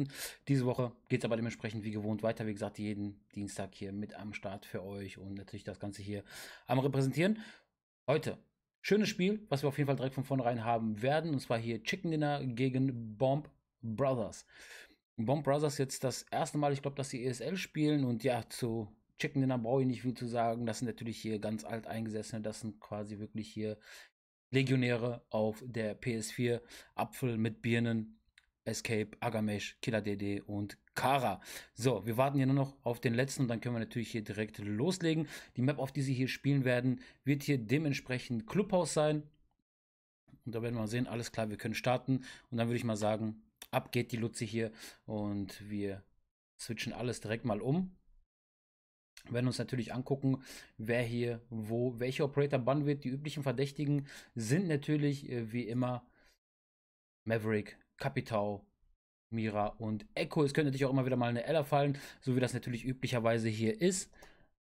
Diese Woche geht es aber dementsprechend wie gewohnt weiter. Wie gesagt, jeden Dienstag hier mit am Start für euch und natürlich das Ganze hier am Repräsentieren. Heute schönes Spiel, was wir auf jeden Fall direkt von vornherein haben werden. Und zwar hier Chicken Dinner gegen Bomb Brothers. Bomb Brothers jetzt das erste Mal, ich glaube, dass sie ESL spielen. Und ja, zu Chicken Dinner brauche ich nicht viel zu sagen. Das sind natürlich hier ganz alt eingesessene. Das sind quasi wirklich hier Legionäre auf der PS4. Apfel mit Birnen, Escape, Agamesh, Killer DD und Kara. So, wir warten hier nur noch auf den letzten und dann können wir natürlich hier direkt loslegen. Die Map, auf die sie hier spielen werden, wird hier dementsprechend Clubhaus sein. Und da werden wir mal sehen, alles klar, wir können starten. Und dann würde ich mal sagen, ab geht die Luzi hier und wir switchen alles direkt mal um. Wir werden uns natürlich angucken, wer hier wo, welche Operator bannen wird. Die üblichen Verdächtigen sind natürlich wie immer Maverick, Capitao, Mira und Echo. Es könnte natürlich auch immer wieder mal eine Ella fallen, so wie das natürlich üblicherweise hier ist.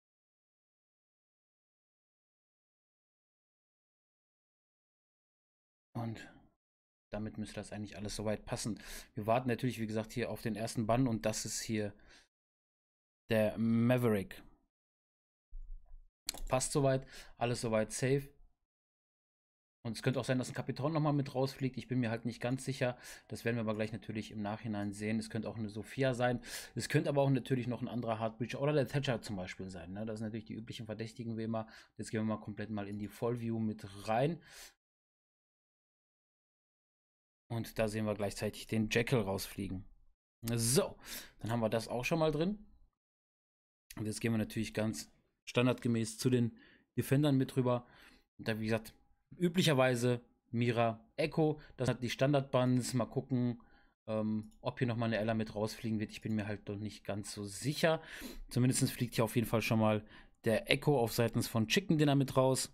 Und damit müsste das eigentlich alles soweit passen. Wir warten natürlich, wie gesagt, hier auf den ersten Bann und das ist hier der Maverick. Passt soweit, alles soweit safe. Und es könnte auch sein, dass ein Kapitan nochmal mit rausfliegt. Ich bin mir halt nicht ganz sicher. Das werden wir aber gleich natürlich im Nachhinein sehen. Es könnte auch eine Sophia sein. Es könnte aber auch natürlich noch ein anderer Heartbreacher oder der Thatcher zum Beispiel sein. Ne? Das sind natürlich die üblichen Verdächtigen wie immer. Jetzt gehen wir mal komplett mal in die Vollview mit rein. Und da sehen wir gleichzeitig den Jackal rausfliegen. So, dann haben wir das auch schon mal drin. Und jetzt gehen wir natürlich ganz standardgemäß zu den Defendern mit rüber. Und da, wie gesagt, üblicherweise Mira, Echo, das sind die Standardbands. Mal gucken, ob hier nochmal eine Ella mit rausfliegen wird. Ich bin mir halt noch nicht ganz so sicher. Zumindest fliegt hier auf jeden Fall schon mal der Echo auf seitens von Chicken Dinner mit raus.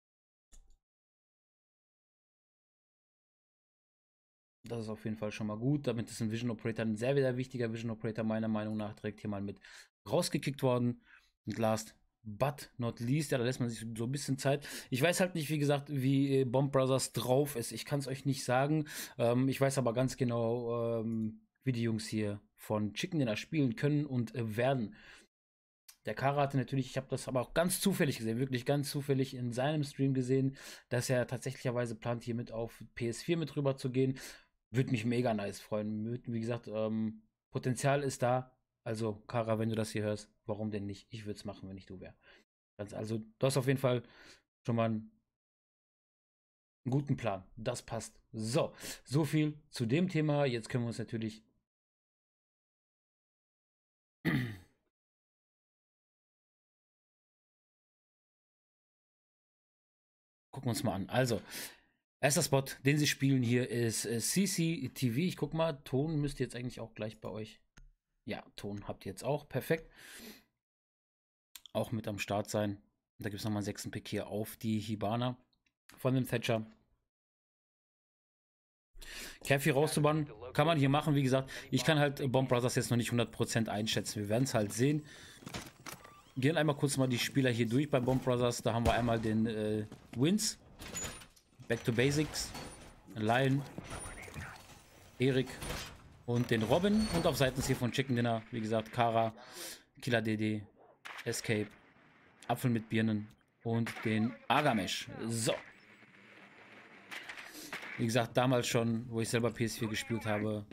Das ist auf jeden Fall schon mal gut. Damit ist ein Vision Operator, ein sehr, sehr wichtiger Vision Operator, meiner Meinung nach, direkt hier mal mit rausgekickt worden. Und last but not least, ja, da lässt man sich so ein bisschen Zeit. Ich weiß halt nicht, wie gesagt, wie Bomb Brothers drauf ist. Ich kann es euch nicht sagen. Ich weiß aber ganz genau, wie die Jungs hier von Chicken Dinner spielen können und werden. Der Kara hatte natürlich, ich habe das aber auch ganz zufällig gesehen, wirklich ganz zufällig in seinem Stream gesehen, dass er tatsächlicherweise plant, hier mit auf PS4 mit rüber zu gehen. Würde mich mega nice freuen. Wie gesagt, Potenzial ist da. Also, Kara, wenn du das hier hörst, warum denn nicht? Ich würde es machen, wenn ich du wäre. Also, du hast auf jeden Fall schon mal einen guten Plan. Das passt. So, so viel zu dem Thema. Jetzt können wir uns natürlich gucken wir uns mal an. Also, erster Spot, den sie spielen hier, ist CCTV. Ich guck mal, Ton müsste jetzt eigentlich auch gleich bei euch. Ja, Ton habt ihr jetzt auch. Perfekt. Auch mit am Start sein. Da gibt es nochmal einen 6. Pick hier auf die Hibana von dem Thatcher. Caffey rauszubannen, kann man hier machen, wie gesagt. Ich kann halt Bomb Brothers jetzt noch nicht 100% einschätzen. Wir werden es halt sehen. Gehen einmal kurz mal die Spieler hier durch bei Bomb Brothers. Da haben wir einmal den Wins. Back to Basics. Lion. Erik. Und den Robin. Und auf Seiten hier von Chicken Dinner, wie gesagt, Kara, Killer DD, Escape, Apfel mit Birnen und den Agamesh. So. Wie gesagt, damals schon, wo ich selber PS4 gespielt habe.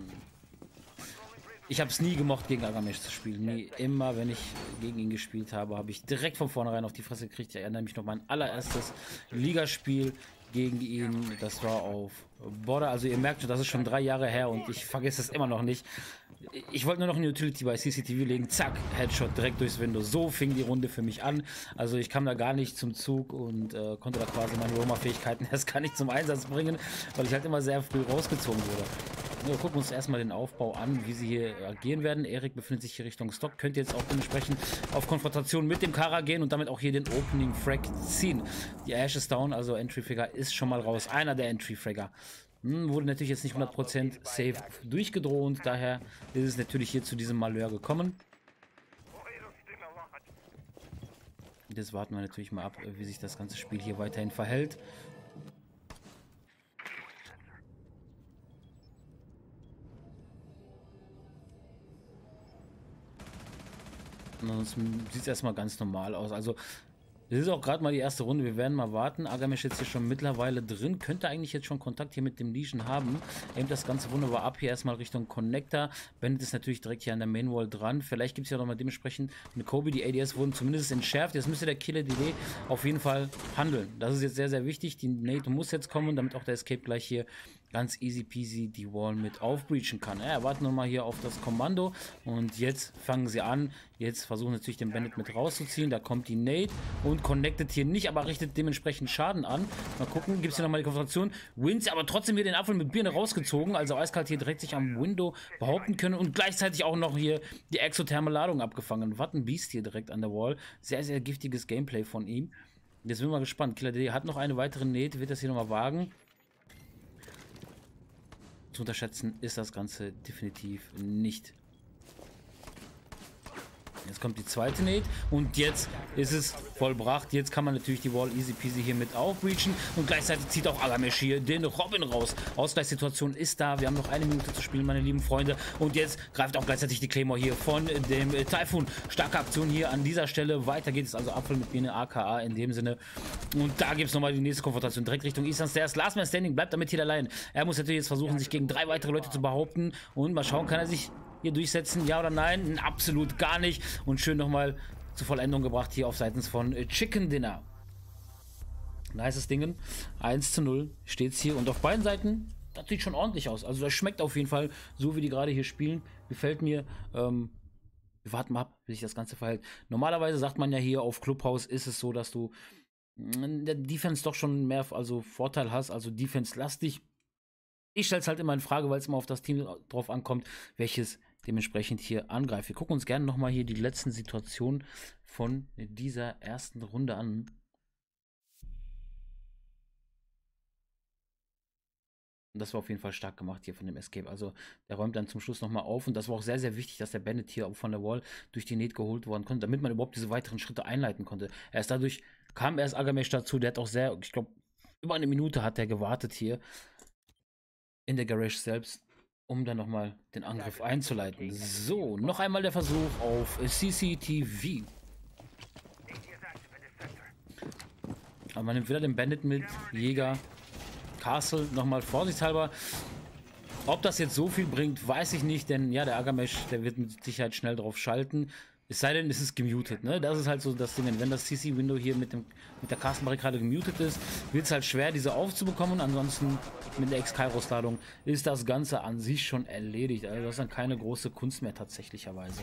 Ich habe es nie gemocht, gegen Agamesh zu spielen. Nie. Immer, wenn ich gegen ihn gespielt habe, habe ich direkt von vornherein auf die Fresse gekriegt. Ich erinnere mich noch mein allererstes Ligaspiel gegen ihn. Das war auf Border. Also ihr merkt schon, das ist schon 3 Jahre her und ich vergesse es immer noch nicht. Ich wollte nur noch eine Utility bei CCTV legen. Zack, Headshot direkt durchs Window. So fing die Runde für mich an. Also ich kam da gar nicht zum Zug und konnte da quasi meine Roma-Fähigkeiten erst gar nicht zum Einsatz bringen, weil ich halt immer sehr früh rausgezogen wurde. Wir gucken uns erstmal den Aufbau an, wie sie hier agieren werden. Erik befindet sich hier Richtung Stock, könnte jetzt auch dementsprechend auf Konfrontation mit dem Kara gehen und damit auch hier den Opening Frag ziehen. Die Ash ist down, also Entry Fragger ist schon mal raus. Einer der Entry Fragger. Wurde natürlich jetzt nicht 100% safe durchgedroht, daher ist es natürlich hier zu diesem Malheur gekommen. Jetzt warten wir natürlich mal ab, wie sich das ganze Spiel hier weiterhin verhält. Ansonsten sieht es erstmal ganz normal aus. Also, das ist auch gerade mal die erste Runde. Wir werden mal warten. Agamesh jetzt hier schon mittlerweile drin. Könnte eigentlich jetzt schon Kontakt hier mit dem Legion haben. Aimt das Ganze wunderbar ab. Hier erstmal Richtung Connector. Bennett ist natürlich direkt hier an der Mainwall dran. Vielleicht gibt es ja nochmal dementsprechend eine Kobe. Die ADS wurden zumindest entschärft. Jetzt müsste der Killer DD auf jeden Fall handeln. Das ist jetzt sehr, sehr wichtig. Die Nate muss jetzt kommen, damit auch der Escape gleich hier ganz easy peasy die Wall mit aufbreachen kann. Er wartet nochmal hier auf das Kommando und jetzt fangen sie an. Jetzt versuchen natürlich den Bandit mit rauszuziehen. Da kommt die Nate und connectet hier nicht, aber richtet dementsprechend Schaden an. Mal gucken, gibt es hier nochmal die Konfrontation. Wins aber trotzdem hier den Apfel mit Birne rausgezogen. Also eiskalt hier direkt sich am Window behaupten können und gleichzeitig auch noch hier die exotherme Ladung abgefangen. Was ein Biest hier direkt an der Wall. Sehr, sehr giftiges Gameplay von ihm. Jetzt bin ich mal gespannt. Killer DD hat noch eine weitere Nate, wird das hier nochmal wagen. Zu unterschätzen ist das Ganze definitiv nicht. Jetzt kommt die zweite Nate und jetzt ist es vollbracht. Jetzt kann man natürlich die Wall easy peasy hier mit aufbreachen und gleichzeitig zieht auch Agamesh hier den Robin raus. Ausgleichssituation ist da. Wir haben noch eine Minute zu spielen, meine lieben Freunde. Und jetzt greift auch gleichzeitig die Claymore hier von dem Typhoon. Starke Aktion hier an dieser Stelle. Weiter geht es also Apfel mit Birne AKA in dem Sinne. Und da gibt es nochmal die nächste Konfrontation direkt Richtung Eastern Stairs. Last Man Standing bleibt damit hier allein. Er muss natürlich jetzt versuchen, sich gegen 3 weitere Leute zu behaupten. Und mal schauen, kann er sich hier durchsetzen, ja oder nein? Absolut gar nicht. Und schön nochmal zur Vollendung gebracht hier auf seitens von Chicken Dinner. Nices Dingen. 1:0 steht es hier und auf beiden Seiten, das sieht schon ordentlich aus. Also das schmeckt auf jeden Fall, so wie die gerade hier spielen. Gefällt mir. Wir warten mal ab, wie sich das Ganze verhält. Normalerweise sagt man ja hier auf Clubhouse ist es so, dass du in der Defense doch schon mehr Vorteil hast, also Defense-lastig. Ich stelle es halt immer in Frage, weil es immer auf das Team drauf ankommt, welches dementsprechend hier angreift. Wir gucken uns gerne nochmal hier die letzten Situationen von dieser ersten Runde an. Und das war auf jeden Fall stark gemacht hier von dem Escape. Also der räumt dann zum Schluss nochmal auf. Und das war auch sehr, sehr wichtig, dass der Bandit hier von der Wall durch die Nate geholt worden konnte, damit man überhaupt diese weiteren Schritte einleiten konnte. Dadurch kam erst Agamesh dazu. Der hat auch sehr, ich glaube, über eine Minute hat er gewartet hier in der Garage selbst, um dann nochmal den Angriff einzuleiten. So, noch einmal der Versuch auf CCTV. Aber man nimmt wieder den Bandit mit, Jäger, Castle, nochmal vorsichtshalber. Ob das jetzt so viel bringt, weiß ich nicht, denn ja, der Agamesh, der wird mit Sicherheit schnell drauf schalten. Es sei denn, es ist gemutet, ne? Das ist halt so das Ding. Wenn das CC-Window hier mit der Castle-Barrikade gemutet ist, wird es halt schwer, diese aufzubekommen. Ansonsten mit der Ex-Kairos-Ladung ist das Ganze an sich schon erledigt. Also das ist dann keine große Kunst mehr tatsächlicherweise.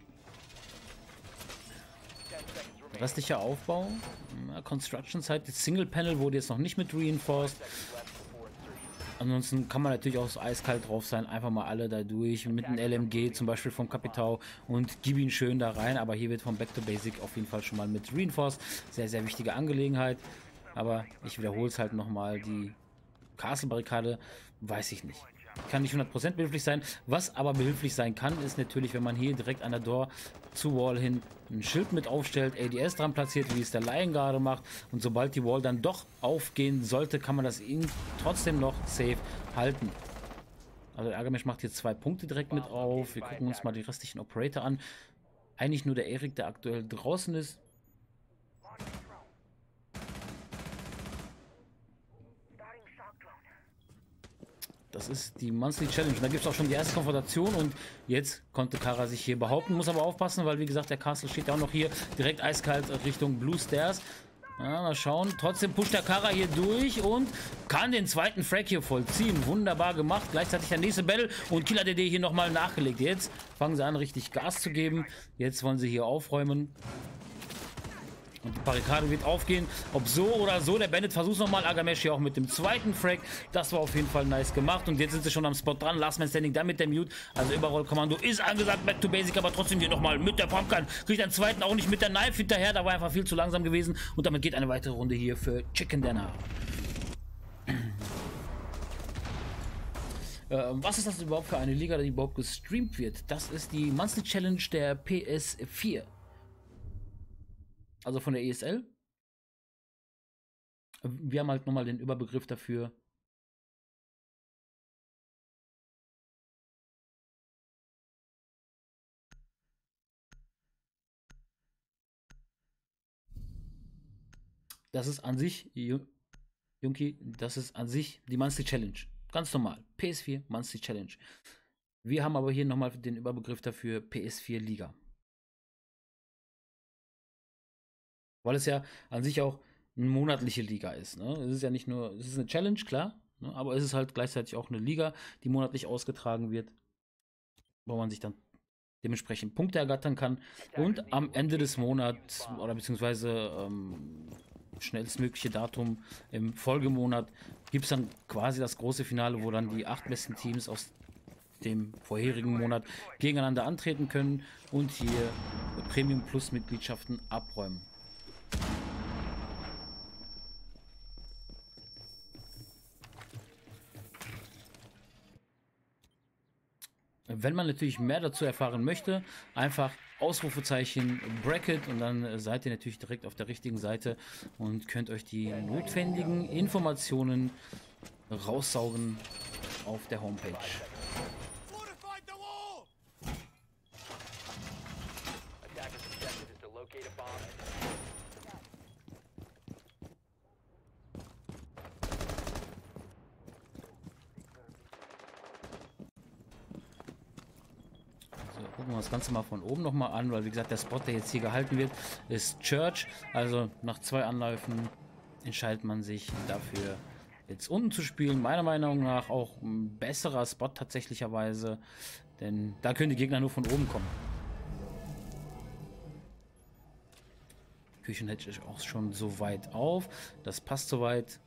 Restlicher Aufbau. Construction Site. Das Single Panel wurde jetzt noch nicht mit reinforced. Ansonsten kann man natürlich auch so eiskalt drauf sein, einfach mal alle da durch, mit einem LMG zum Beispiel vom Capitao und gib ihn schön da rein, aber hier wird vom Back to Basic auf jeden Fall schon mal mit Reinforced, sehr, sehr wichtige Angelegenheit, aber ich wiederhole es halt nochmal, die Castle-Barrikade, weiß ich nicht. Kann nicht 100% behilflich sein. Was aber behilflich sein kann, ist natürlich, wenn man hier direkt an der Door zu Wall hin ein Schild mit aufstellt, ADS dran platziert, wie es der Lion gerade macht. Und sobald die Wall dann doch aufgehen sollte, kann man das ihn trotzdem noch safe halten. Also der Agamesh macht hier 2 Punkte direkt mit auf. Wir gucken uns mal die restlichen Operator an. Eigentlich nur der Erik, der aktuell draußen ist. Das ist die Monthly Challenge. Und da gibt es auch schon die erste Konfrontation und jetzt konnte Kara sich hier behaupten. Muss aber aufpassen, weil wie gesagt, der Castle steht ja auch noch hier direkt eiskalt Richtung Blue Stairs. Ja, mal schauen. Trotzdem pusht der Kara hier durch und kann den zweiten Frag hier vollziehen. Wunderbar gemacht. Gleichzeitig der nächste Battle und Killer DD hier nochmal nachgelegt. Jetzt fangen sie an, richtig Gas zu geben. Jetzt wollen sie hier aufräumen. Und die Barrikade wird aufgehen. Ob so oder so. Der Bandit versucht nochmal. Agamesh hier auch mit dem zweiten Frag. Das war auf jeden Fall nice gemacht. Und jetzt sind sie schon am Spot dran. Last Man Standing dann mit der Mute. Also Überroll-Kommando ist angesagt. Back to Basic. Aber trotzdem hier nochmal mit der Pumpgun. Kriegt einen zweiten auch nicht mit der Knife hinterher. Da war einfach viel zu langsam gewesen. Und damit geht eine weitere Runde hier für Chicken Dinner. Was ist das überhaupt für eine Liga, die überhaupt gestreamt wird? Das ist die Monthly Challenge der PS4. Also von der ESL. Wir haben halt nochmal den Überbegriff dafür. das ist an sich, Junki, das ist an sich die Monthly Challenge. Ganz normal. PS4 Monthly Challenge. Wir haben aber hier nochmal den Überbegriff dafür PS4 Liga. Weil es ja an sich auch eine monatliche Liga ist. Ne? Es ist ja nicht nur, es ist eine Challenge, klar, ne? Aber es ist halt gleichzeitig auch eine Liga, die monatlich ausgetragen wird, wo man sich dann dementsprechend Punkte ergattern kann. Und am Ende des Monats oder beziehungsweise schnellstmögliche Datum im Folgemonat gibt es dann quasi das große Finale, wo dann die 8 besten Teams aus dem vorherigen Monat gegeneinander antreten können und hier Premium Plus Mitgliedschaften abräumen. Wenn man natürlich mehr dazu erfahren möchte, einfach Ausrufezeichen Bracket und dann seid ihr natürlich direkt auf der richtigen Seite und könnt euch die notwendigen Informationen raussaugen auf der Homepage. Gucken wir uns das Ganze mal von oben nochmal an, weil wie gesagt, der Spot, der jetzt hier gehalten wird, ist Church. Also nach 2 Anläufen entscheidet man sich dafür, jetzt unten zu spielen. Meiner Meinung nach auch ein besserer Spot tatsächlicherweise, denn da können die Gegner nur von oben kommen. Küchenhedge ist auch schon so weit auf. Das passt soweit.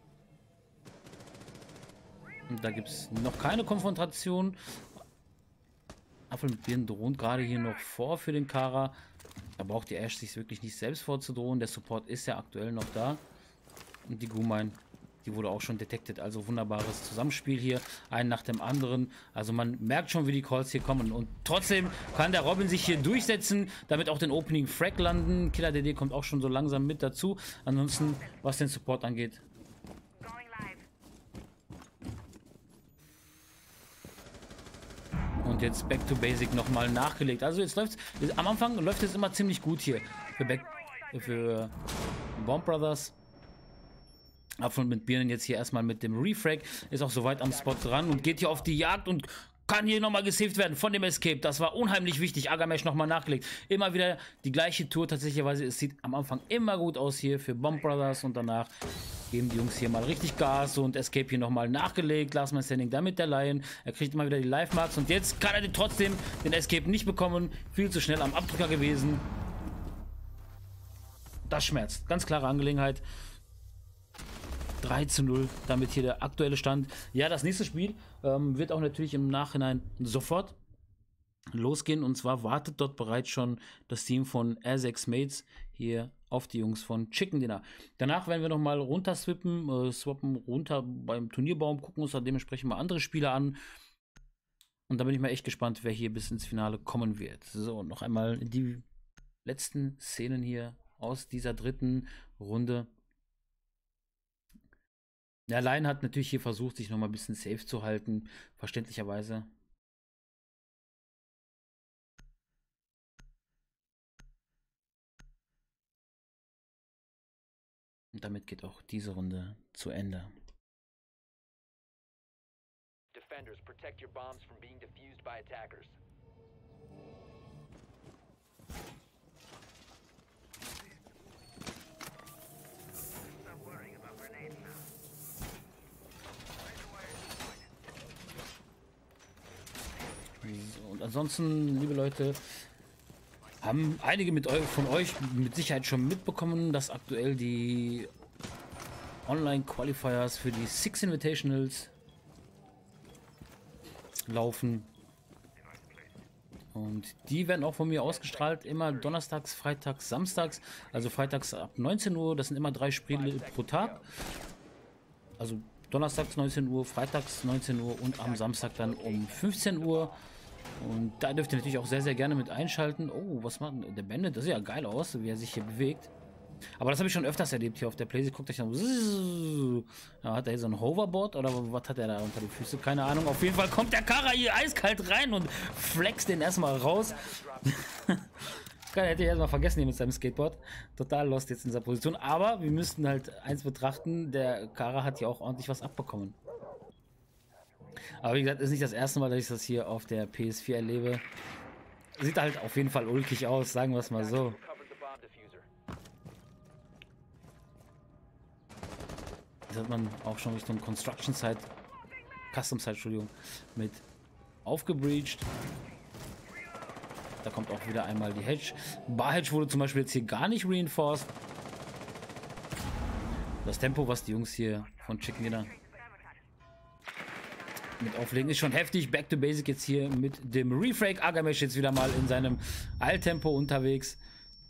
Und da gibt es noch keine Konfrontation. Apfel mit Birnen drohen gerade hier noch vor für den Kara. Da braucht die Ash sich wirklich nicht selbst vorzudrohen. Der Support ist ja aktuell noch da. Und die Gumine, die wurde auch schon detected. Also wunderbares Zusammenspiel hier. Einen nach dem anderen. Also man merkt schon, wie die Calls hier kommen. Und trotzdem kann der Robin sich hier durchsetzen. Damit auch den Opening Frag landen. Killer DD kommt auch schon so langsam mit dazu. Ansonsten, was den Support angeht, und jetzt Back to Basic nochmal nachgelegt. Also jetzt läuft es, am Anfang läuft es immer ziemlich gut hier für Bomb Brothers. Apfel mit Birnen jetzt hier erstmal mit dem Refrag. Ist auch soweit am Spot dran und geht hier auf die Jagd und kann hier nochmal gesaved werden von dem Escape. Das war unheimlich wichtig. Agamesh nochmal nachgelegt. Immer wieder die gleiche Tour tatsächlich. Es sieht am Anfang immer gut aus hier für Bomb Brothers und danach geben die Jungs hier mal richtig Gas und Escape hier nochmal nachgelegt. Last Man Standing da mit der Lion. Er kriegt immer wieder die Life-Marks und jetzt kann er trotzdem den Escape nicht bekommen. Viel zu schnell am Abdrücker gewesen. Das schmerzt. Ganz klare Angelegenheit. 3:0, damit hier der aktuelle Stand. Ja, das nächste Spiel wird auch natürlich im Nachhinein sofort losgehen. Und zwar wartet dort bereits schon das Team von R6 Mates hier auf die Jungs von Chicken Dinner. Danach werden wir nochmal runter swappen runter beim Turnierbaum, gucken uns dann dementsprechend mal andere Spiele an. Und da bin ich mal echt gespannt, wer hier bis ins Finale kommen wird. So, noch einmal die letzten Szenen hier aus dieser dritten Runde. Der Lion hat natürlich hier versucht, sich nochmal ein bisschen safe zu halten, verständlicherweise. Und damit geht auch diese Runde zu Ende. Defenders, protect your bombs from being defused by attackers. So, und ansonsten, liebe Leute, haben einige von euch mit Sicherheit schon mitbekommen, dass aktuell die Online-Qualifiers für die Six Invitationals laufen. Und die werden auch von mir ausgestrahlt, immer donnerstags, freitags, samstags. Also freitags ab 19 Uhr, das sind immer 3 Spiele pro Tag. Also donnerstags 19 Uhr, freitags 19 Uhr und am Samstag dann um 15 Uhr. Und da dürft ihr natürlich auch sehr, sehr gerne mit einschalten. Oh, was macht der Bandit? Das sieht ja geil aus, wie er sich hier bewegt. Aber das habe ich schon öfters erlebt hier auf der Playsee. Guckt euch an. Ja, hat er hier so ein Hoverboard oder was hat er da unter die Füße? Keine Ahnung. Auf jeden Fall kommt der Kara hier eiskalt rein und flext den erstmal raus. Hätte ich erstmal vergessen hier mit seinem Skateboard. Total lost jetzt in dieser Position. Aber wir müssten halt eins betrachten, der Kara hat ja auch ordentlich was abbekommen. Aber wie gesagt, ist nicht das erste Mal, dass ich das hier auf der PS4 erlebe. Sieht halt auf jeden Fall ulkig aus, sagen wir es mal so. Das hat man auch schon Richtung Construction Site, Custom Site, Entschuldigung, mit aufgebreached. Da kommt auch wieder einmal die Hedge. Bar Hedge wurde zum Beispiel jetzt hier gar nicht reinforced. Das Tempo, was die Jungs hier von Chicken Dinner mit auflegen, ist schon heftig. Back to Basic jetzt hier mit dem Refrag. Agamesh jetzt wieder mal in seinem Eiltempo unterwegs.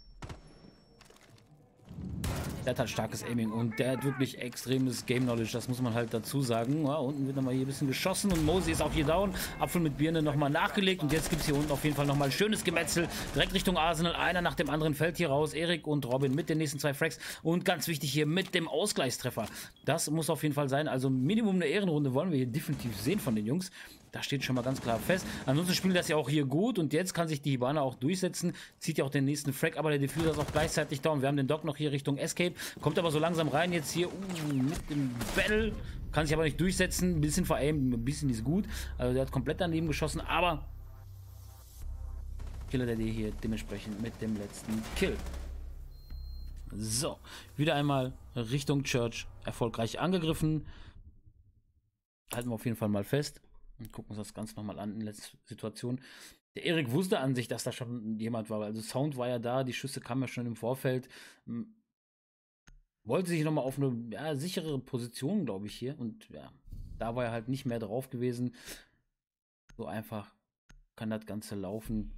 Der hat halt starkes Aiming und der hat wirklich extremes Game Knowledge, das muss man halt dazu sagen. Ja, unten wird nochmal hier ein bisschen geschossen und Mosi ist auch hier down. Apfel mit Birne nochmal nachgelegt und jetzt gibt es hier unten auf jeden Fall nochmal ein schönes Gemetzel. Direkt Richtung Arsenal, einer nach dem anderen fällt hier raus. Erik und Robin mit den nächsten 2 Frags und ganz wichtig hier mit dem Ausgleichstreffer. Das muss auf jeden Fall sein, also Minimum eine Ehrenrunde wollen wir hier definitiv sehen von den Jungs. Das steht schon mal ganz klar fest. Ansonsten spielen das ja auch hier gut und jetzt kann sich die Hibana auch durchsetzen. Zieht ja auch den nächsten Frag, aber der Diffuser ist auch gleichzeitig down. Wir haben den Doc noch hier Richtung Escape. Kommt aber so langsam rein jetzt hier mit dem Battle. Kann sich aber nicht durchsetzen. Ein bisschen veraimt, ein bisschen ist gut. Also der hat komplett daneben geschossen, aber Killer Daddy hier dementsprechend mit dem letzten Kill. So, wieder einmal Richtung Church erfolgreich angegriffen. Halten wir auf jeden Fall mal fest. Und gucken uns das Ganze nochmal an in letzter Situation. Der Erik wusste an sich, dass da schon jemand war. Also Sound war ja da, die Schüsse kamen ja schon im Vorfeld. Wollte sich nochmal auf eine sichere Position, glaube ich, hier. Und ja, da war er halt nicht mehr drauf gewesen. So einfach kann das Ganze laufen.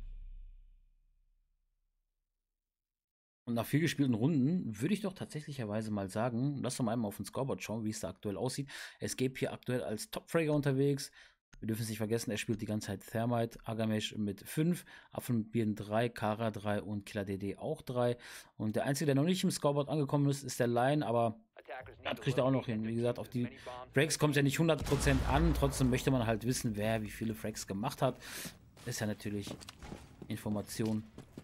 Und nach 4 gespielten Runden würde ich doch tatsächlicherweise mal sagen, lass doch mal einmal auf den Scoreboard schauen, wie es da aktuell aussieht. Escape hier aktuell als Top-Fragger unterwegs. Wir dürfen es nicht vergessen, er spielt die ganze Zeit Thermite, Agamesh mit 5, Apfel mit Birnen 3, Kara 3 und Killer DD auch 3. Und der Einzige, der noch nicht im Scoreboard angekommen ist, ist der Lion, aber das kriegt er auch noch hin. Wie gesagt, auf die Frags kommt es ja nicht 100% an, trotzdem möchte man halt wissen, wer wie viele Frags gemacht hat. Das ist ja natürlich Information.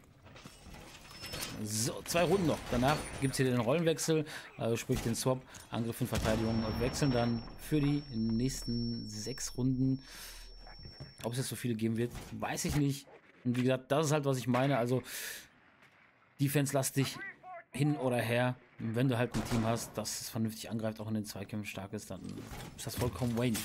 So, 2 Runden noch. Danach gibt es hier den Rollenwechsel, also sprich den Swap, Angriff und Verteidigung wechseln dann für die nächsten 6 Runden. Ob es jetzt so viele geben wird, weiß ich nicht. Und wie gesagt, das ist halt, was ich meine. Also Defense-lastig hin oder her. Und wenn du halt ein Team hast, das vernünftig angreift, auch in den Zweikämpfen stark ist, dann ist das vollkommen Wayne.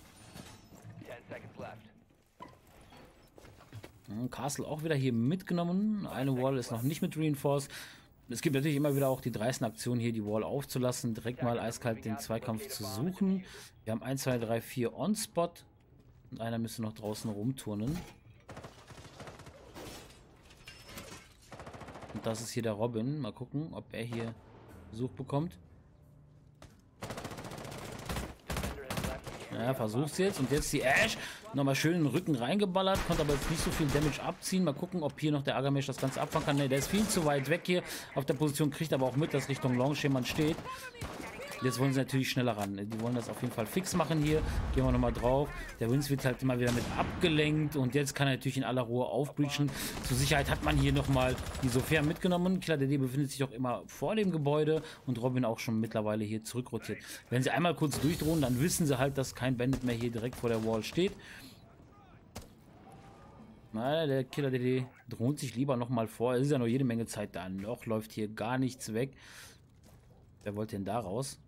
Castle auch wieder hier mitgenommen. Eine Wall ist noch nicht mit reinforced. Es gibt natürlich immer wieder auch die dreisten Aktionen hier, die Wall aufzulassen, direkt mal eiskalt den Zweikampf zu suchen. Wir haben 1, 2, 3, 4 On-Spot. Und einer müsste noch draußen rumturnen. Und das ist hier der Robin. Mal gucken, ob er hier Besuch bekommt. Ja, versucht's jetzt. Und jetzt die Ash. Nochmal schön in den Rücken reingeballert. Konnte aber jetzt nicht so viel Damage abziehen. Mal gucken, ob hier noch der Agamesh das Ganze abfangen kann. Ne, der ist viel zu weit weg hier auf der Position. Kriegt aber auch mit, dass Richtung Long jemand steht. Jetzt wollen sie natürlich schneller ran. Die wollen das auf jeden Fall fix machen hier. Gehen wir nochmal drauf. Der Vince wird halt immer wieder mit abgelenkt. Und jetzt kann er natürlich in aller Ruhe aufbreachen. Zur Sicherheit hat man hier nochmal die Sophia mitgenommen. Klar, der D befindet sich auch immer vor dem Gebäude. Und Robin auch schon mittlerweile hier zurückrotiert. Wenn sie einmal kurz durchdrohen, dann wissen sie halt, dass kein Bandit mehr hier direkt vor der Wall steht. Na, der Killer DD droht sich lieber nochmal vor. Es ist ja noch jede Menge Zeit da. Noch läuft hier gar nichts weg. Wer wollte denn da raus?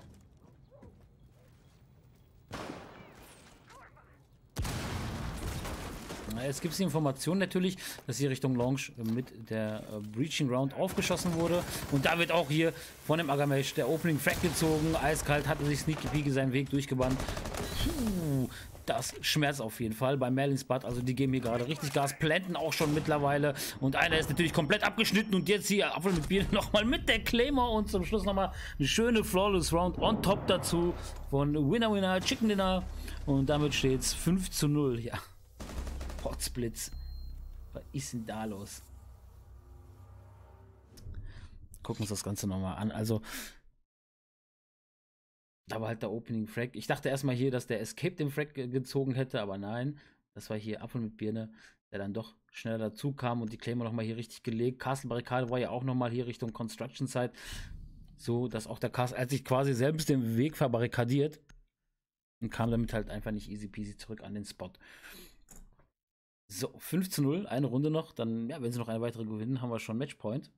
Es gibt die Information natürlich, dass hier Richtung Launch mit der Breaching Round aufgeschossen wurde. Und da wird auch hier von dem Agamesh der Opening Frag gezogen. Eiskalt hatte sich Sneaky Peek seinen Weg durchgebannt. Puh, das schmerzt auf jeden Fall bei Merlins Bad. Also die geben hier gerade richtig Gas, planten auch schon mittlerweile. Und einer ist natürlich komplett abgeschnitten. Und jetzt hier Apfel mit Bier nochmal mit der Claymore. Und zum Schluss nochmal eine schöne Flawless Round on top dazu von Winner Winner Chicken Dinner. Und damit steht es 5:0. Ja. Potsblitz. Was ist denn da los? Gucken uns das Ganze nochmal an. Also, da war halt der Opening Frag. Ich dachte erstmal hier, dass der Escape den Frag gezogen hätte, aber nein. Das war hier Apfel mit Birne. der dann doch schneller dazu kam und die Claymore nochmal hier richtig gelegt. Castle Barrikade war ja auch nochmal hier Richtung Construction Site, so dass auch der Castle, hat sich quasi selbst den Weg verbarrikadiert und kam damit halt einfach nicht easy peasy zurück an den Spot. So, 5:0, eine Runde noch, dann, ja, wenn sie noch eine weitere gewinnen, haben wir schon Matchpoint.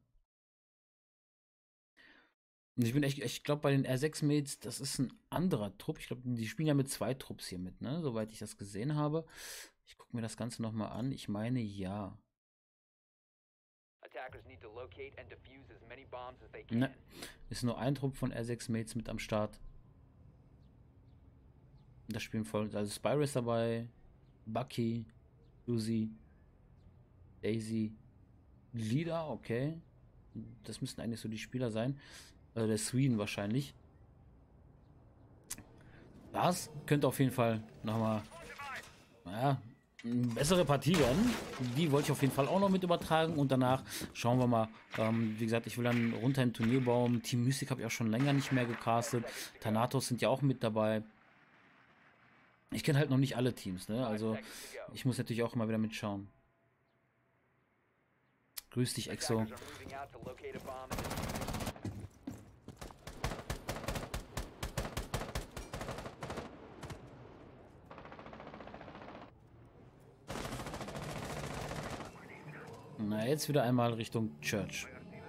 Und ich bin echt, ich glaube, bei den R6-Mates, das ist ein anderer Trupp. Ich glaube, die spielen ja mit 2 Trupps hier mit, ne? Soweit ich das gesehen habe. Ich gucke mir das Ganze nochmal an. Ich meine, ja. Ne, ist nur ein Trupp von R6-Mates mit am Start. Das spielen voll, also Spyro ist dabei, Bucky, Lucy, Daisy, Lida, okay. Das müssten eigentlich so die Spieler sein. Also der Sweden wahrscheinlich. Das könnte auf jeden Fall nochmal, naja, eine bessere Partie werden. Die wollte ich auf jeden Fall auch noch mit übertragen. Und danach schauen wir mal. Wie gesagt, ich will dann runter in den Turnierbaum. Team Mystic habe ich auch schon länger nicht mehr gecastet. Thanatos sind ja auch mit dabei. Ich kenne halt noch nicht alle Teams, ne? Also ich muss natürlich auch immer wieder mitschauen. Grüß dich, Exo. Na, jetzt wieder einmal Richtung Church.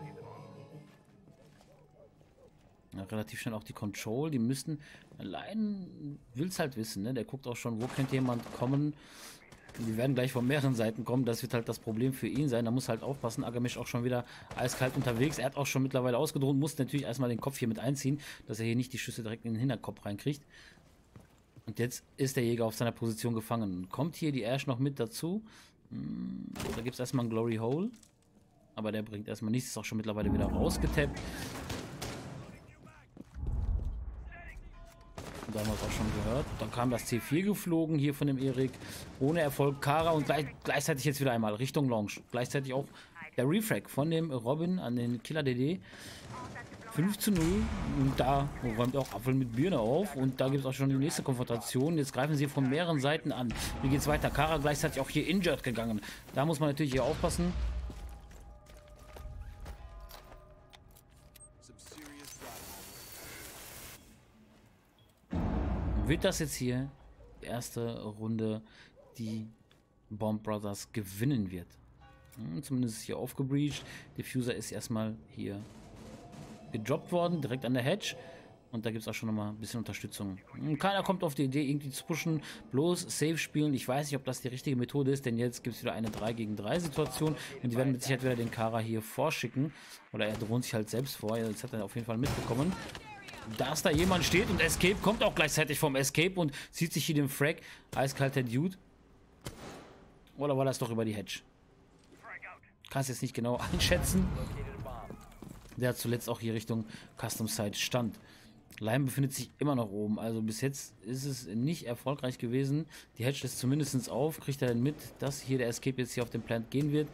Ja, relativ schnell auch die Control. Die müssten... Allein will es halt wissen, ne? Der guckt auch schon, wo könnte jemand kommen. Die werden gleich von mehreren Seiten kommen. Das wird halt das Problem für ihn sein. Da muss halt aufpassen. Agamesh auch schon wieder eiskalt unterwegs. Er hat auch schon mittlerweile ausgedroht. Muss natürlich erstmal den Kopf hier mit einziehen, dass er hier nicht die Schüsse direkt in den Hinterkopf reinkriegt. Und jetzt ist der Jäger auf seiner Position gefangen. Kommt hier die Ash noch mit dazu? Da gibt es erstmal einen Glory Hole. Aber der bringt erstmal nichts. Ist auch schon mittlerweile wieder rausgetappt. Da haben wir es auch schon gehört. Dann kam das C4 geflogen hier von dem Erik. Ohne Erfolg. Kara und gleichzeitig jetzt wieder einmal Richtung Launch. Gleichzeitig auch der Refrag von dem Robin an den Killer DD. 5:0. Und da räumt auch Apfel mit Birne auf. Und da gibt es auch schon die nächste Konfrontation. Jetzt greifen sie von mehreren Seiten an. Wie geht's weiter? Kara gleichzeitig auch hier injured gegangen. Da muss man natürlich hier aufpassen. Wird das jetzt hier die erste Runde, die Bomb Brothers gewinnen wird? Zumindest ist hier aufgebreached. Diffuser ist erstmal hier gedroppt worden, direkt an der Hedge. Und da gibt es auch schon nochmal ein bisschen Unterstützung. Keiner kommt auf die Idee, irgendwie zu pushen. Bloß Safe spielen. Ich weiß nicht, ob das die richtige Methode ist, denn jetzt gibt es wieder eine 3 gegen 3 Situation. Und die werden mit Sicherheit wieder den Kara hier vorschicken. Oder er droht sich halt selbst vor. Jetzt hat er auf jeden Fall mitbekommen, dass da jemand steht, und Escape kommt auch gleichzeitig vom Escape und zieht sich hier den Frag. Eiskalter Dude. Oder war das doch über die Hedge? Kann es jetzt nicht genau einschätzen. Der hat zuletzt auch hier Richtung Custom Site stand. Lime befindet sich immer noch oben. Also bis jetzt ist es nicht erfolgreich gewesen. Die Hedge ist zumindest auf. Kriegt er denn mit, dass hier der Escape jetzt hier auf den Plant gehen wird?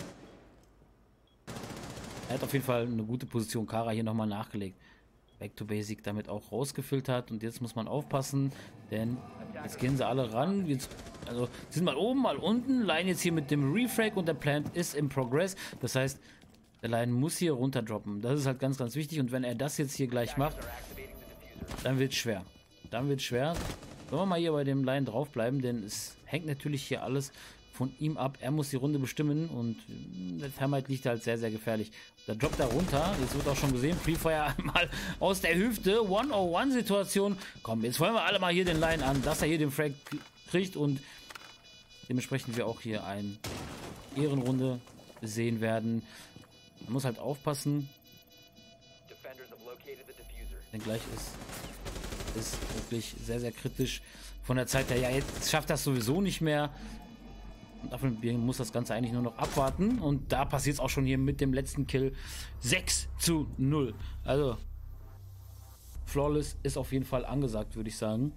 Er hat auf jeden Fall eine gute Position. Kara hier nochmal nachgelegt. Back to Basic damit auch rausgefiltert. Und jetzt muss man aufpassen, denn jetzt gehen sie alle ran. Jetzt, also sind mal oben, mal unten. Line jetzt hier mit dem Refrag und der Plant ist im Progress. Das heißt, der Line muss hier runter droppen. Das ist halt ganz, ganz wichtig. Und wenn er das jetzt hier gleich macht, dann wird es schwer. Dann wird es schwer. Sollen wir mal hier bei dem Line draufbleiben, denn es hängt natürlich hier alles von ihm ab. Er muss die Runde bestimmen und der Thermite liegt halt sehr, sehr gefährlich. Da droppt er runter. Jetzt wird auch schon gesehen, Free Fire mal aus der Hüfte. 1-on-1-Situation. Komm, jetzt wollen wir alle mal hier den Line an, dass er hier den Frag kriegt und dementsprechend wir auch hier eine Ehrenrunde sehen werden. Man muss halt aufpassen. Denn gleich ist wirklich sehr, sehr kritisch von der Zeit her. Ja, jetzt schafft das sowieso nicht mehr. Und dafür muss das Ganze eigentlich nur noch abwarten. Und da passiert es auch schon hier mit dem letzten Kill. 6:0. Also, Flawless ist auf jeden Fall angesagt, würde ich sagen.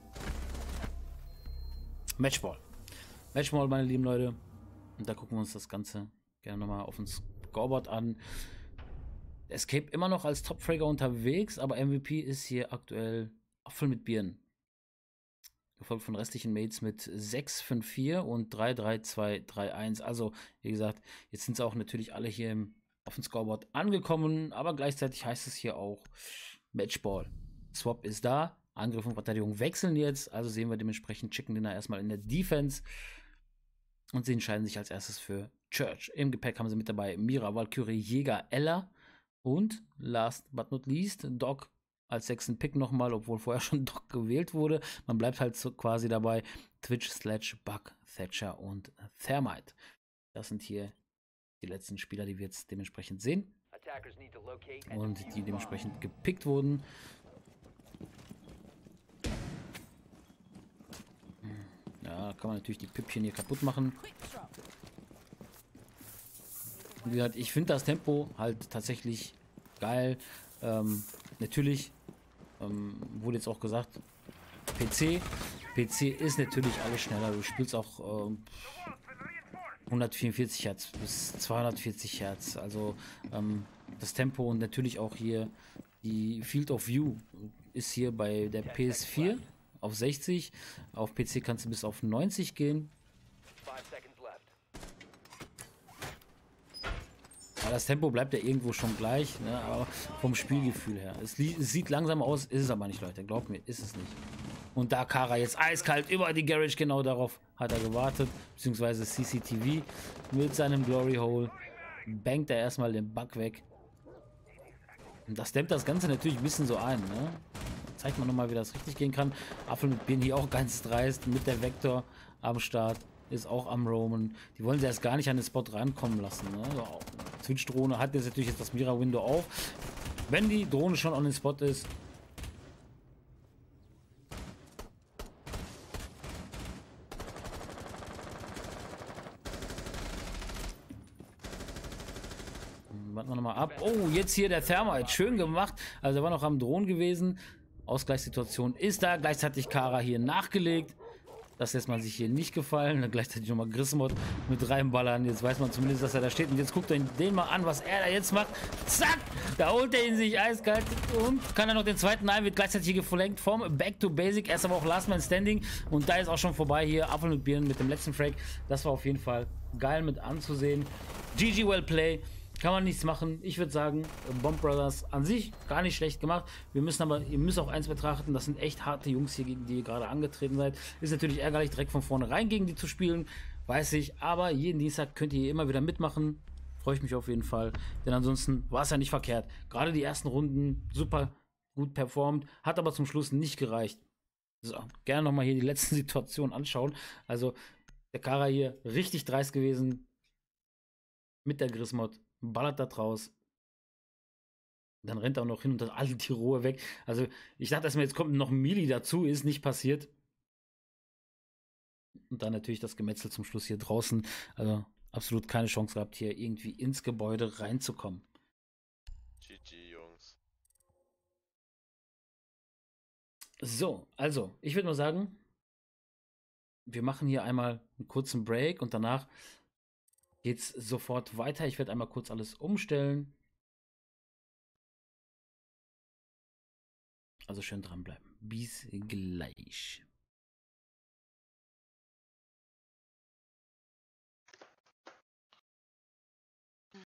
Matchball. Matchball, meine lieben Leute. Und da gucken wir uns das Ganze gerne nochmal auf dem Scoreboard an. Escape immer noch als Top-Fragger unterwegs, aber MVP ist hier aktuell Apfel mit Birnen. gefolgt von restlichen Mates mit 6-5-4 und 3-3-2-3-1. Also, wie gesagt, jetzt sind sie auch natürlich alle hier auf dem Scoreboard angekommen, aber gleichzeitig heißt es hier auch Matchball. Swap ist da, Angriff und Verteidigung wechseln jetzt, also sehen wir dementsprechend Chicken Dinner erstmal in der Defense und sie entscheiden sich als erstes für Church. Im Gepäck haben sie mit dabei Mira, Valkyrie, Jäger, Ella und last but not least Doc als 6. Pick nochmal, obwohl vorher schon Doc gewählt wurde. Man bleibt halt so quasi dabei. Twitch, Sledge, Buck, Thatcher und Thermite. Das sind hier die letzten Spieler, die wir jetzt dementsprechend sehen. Und die dementsprechend gepickt wurden. Ja, kann man natürlich die Püppchen hier kaputt machen. Wie gesagt, ich finde das Tempo halt tatsächlich geil. Natürlich wurde jetzt auch gesagt, PC ist natürlich alles schneller. Du spielst auch 144 Hertz bis 240 Hertz. Also das Tempo und natürlich auch hier die Field of View ist hier bei der PS4 auf 60. Auf PC kannst du bis auf 90 gehen. Aber das Tempo bleibt ja irgendwo schon gleich, ne? Aber vom Spielgefühl her. Es sieht langsam aus, ist es aber nicht, Leute. Glaubt mir, ist es nicht. Und da Kara jetzt eiskalt über die Garage, genau darauf hat er gewartet, beziehungsweise CCTV mit seinem Glory Hole. Bangt er erstmal den Bug weg. Und das dämmt das Ganze natürlich ein bisschen so ein, ne? Zeigt man nochmal, wie das richtig gehen kann. Apfel mit Birnen hier auch ganz dreist mit der Vector am Start. Ist auch am Roamen. Die wollen sie erst gar nicht an den Spot rankommen lassen. Ne? Twitch-Drohne hat jetzt natürlich das Mira-Window auf. Wenn die Drohne schon an den Spot ist. Warten wir nochmal ab. Oh, jetzt hier der Thermite. Schön gemacht. Also er war noch am Drohnen gewesen. Ausgleichssituation ist da. Gleichzeitig Kara hier nachgelegt. Das lässt man sich hier nicht gefallen. Dann gleichzeitig nochmal Grismod mit reinballern. Jetzt weiß man zumindest, dass er da steht. Und jetzt guckt er den mal an, was er da jetzt macht. Zack! Da holt er ihn sich eiskalt und kann er noch den zweiten ein. Wird gleichzeitig hier geflankt vom Back to Basic. Erst aber auch Last Man Standing. Und da ist auch schon vorbei hier. Apfel mit Birnen mit dem letzten Frag. Das war auf jeden Fall geil mit anzusehen. GG well play. Kann man nichts machen. Ich würde sagen, Bomb Brothers an sich gar nicht schlecht gemacht. Wir müssen aber, ihr müsst auch eins betrachten, das sind echt harte Jungs hier, gegen die ihr gerade angetreten seid. Ist natürlich ärgerlich, direkt von vornherein gegen die zu spielen, weiß ich. Aber jeden Dienstag könnt ihr hier immer wieder mitmachen. Freue ich mich auf jeden Fall. Denn ansonsten war es ja nicht verkehrt. Gerade die ersten Runden super gut performt, hat aber zum Schluss nicht gereicht. So, gerne nochmal hier die letzten Situationen anschauen. Also der Kara hier richtig dreist gewesen mit der Grismod. Ballert da draus. Dann rennt er auch noch hin und hat alle die Ruhe weg. Also ich dachte erstmal, jetzt kommt noch ein Melee dazu, ist nicht passiert. Und dann natürlich das Gemetzel zum Schluss hier draußen. Also absolut keine Chance gehabt, hier irgendwie ins Gebäude reinzukommen. GG, Jungs. So, also ich würde mal sagen, wir machen hier einmal einen kurzen Break und danach geht's sofort weiter. Ich werde einmal kurz alles umstellen. Also schön dranbleiben. Bis gleich.